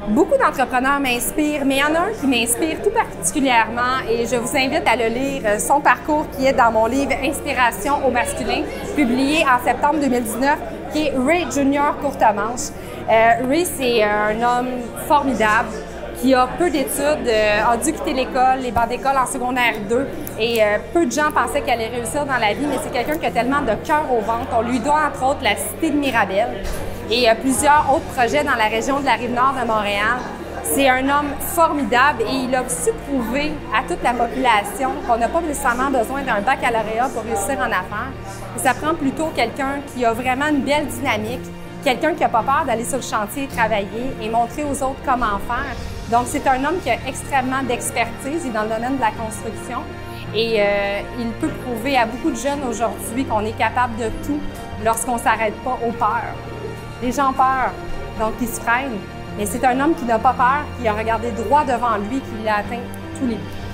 Beaucoup d'entrepreneurs m'inspirent, mais il y en a un qui m'inspire tout particulièrement et je vous invite à le lire, son parcours qui est dans mon livre « Inspiration au masculin », publié en septembre 2019, qui est Ray Junior Courtemanche. Ray, c'est un homme formidable qui a peu d'études, a dû quitter l'école, les bancs d'école en secondaire 2 et peu de gens pensaient qu'elle allait réussir dans la vie, mais c'est quelqu'un qui a tellement de cœur au ventre. On lui doit entre autres la Cité de Mirabel et plusieurs autres projets dans la région de la Rive-Nord de Montréal. C'est un homme formidable et il a su prouver à toute la population qu'on n'a pas nécessairement besoin d'un baccalauréat pour réussir en affaires. Et ça prend plutôt quelqu'un qui a vraiment une belle dynamique, quelqu'un qui n'a pas peur d'aller sur le chantier et travailler et montrer aux autres comment faire. Donc, c'est un homme qui a extrêmement d'expertise, il est dans le domaine de la construction et il peut prouver à beaucoup de jeunes aujourd'hui qu'on est capable de tout lorsqu'on ne s'arrête pas aux peurs. Les gens ont peur, donc ils se freinent, mais c'est un homme qui n'a pas peur, qui a regardé droit devant lui, qui a atteint tous les buts.